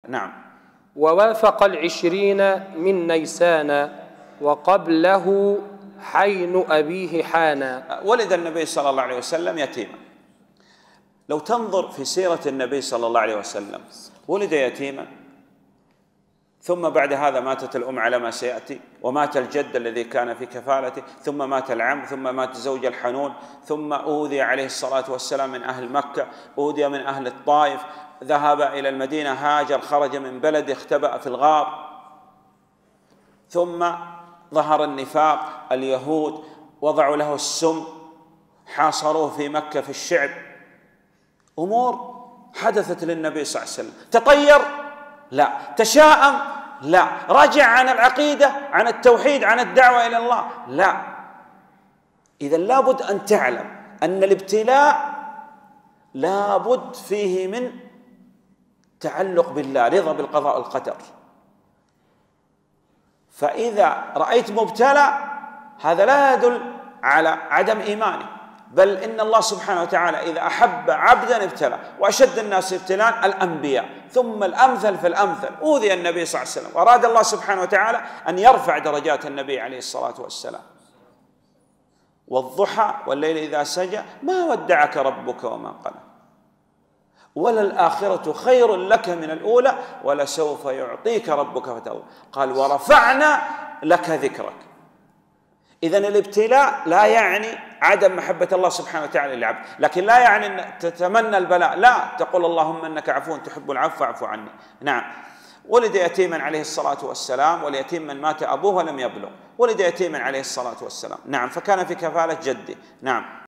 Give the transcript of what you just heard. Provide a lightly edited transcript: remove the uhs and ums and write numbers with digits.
نعم. ووافق 20 من نيسان وقبله حين أبيه حانا. ولد النبي صلى الله عليه وسلم يتيما. لو تنظر في سيرة النبي صلى الله عليه وسلم، ولد يتيما، ثم بعد هذا ماتت الأم على ما سيأتي، ومات الجد الذي كان في كفالته، ثم مات العم، ثم مات زوج الحنون، ثم أوذي عليه الصلاة والسلام من أهل مكة، أوذي من أهل الطائف، ذهب إلى المدينة، هاجر، خرج من بلده، اختبأ في الغار، ثم ظهر النفاق، اليهود وضعوا له السم، حاصروه في مكة في الشعب. أمور حدثت للنبي صلى الله عليه وسلم. تطير؟ لا. تشاءم؟ لا. رجع عن العقيدة، عن التوحيد، عن الدعوة إلى الله؟ لا. إذا لابد أن تعلم أن الابتلاء لابد فيه من تعلق بالله، رضا بالقضاء والقدر. فإذا رأيت مبتلى هذا لا يدل على عدم إيمانه، بل إن الله سبحانه وتعالى إذا أحب عبدا ابتلى، وأشد الناس ابتلاء الأنبياء، ثم الأمثل فالأمثل. أوذي النبي صلى الله عليه وسلم، وأراد الله سبحانه وتعالى أن يرفع درجات النبي عليه الصلاة والسلام. والضحى والليل إذا سجى ما ودعك ربك وما قلى، وللآخرة خير لك من الأولى ولسوف يعطيك ربك فترضى. قال ورفعنا لك ذكرك. إذن الابتلاء لا يعني عدم محبة الله سبحانه وتعالى للعبد، لكن لا يعني أن تتمنى البلاء، لا، تقول اللهم إنك عفو تحب العفو فاعف عني. نعم. ولد يتيما عليه الصلاة والسلام، واليتيم من مات أبوه ولم يبلغ، ولد يتيما عليه الصلاة والسلام. نعم. فكان في كفالة جده. نعم.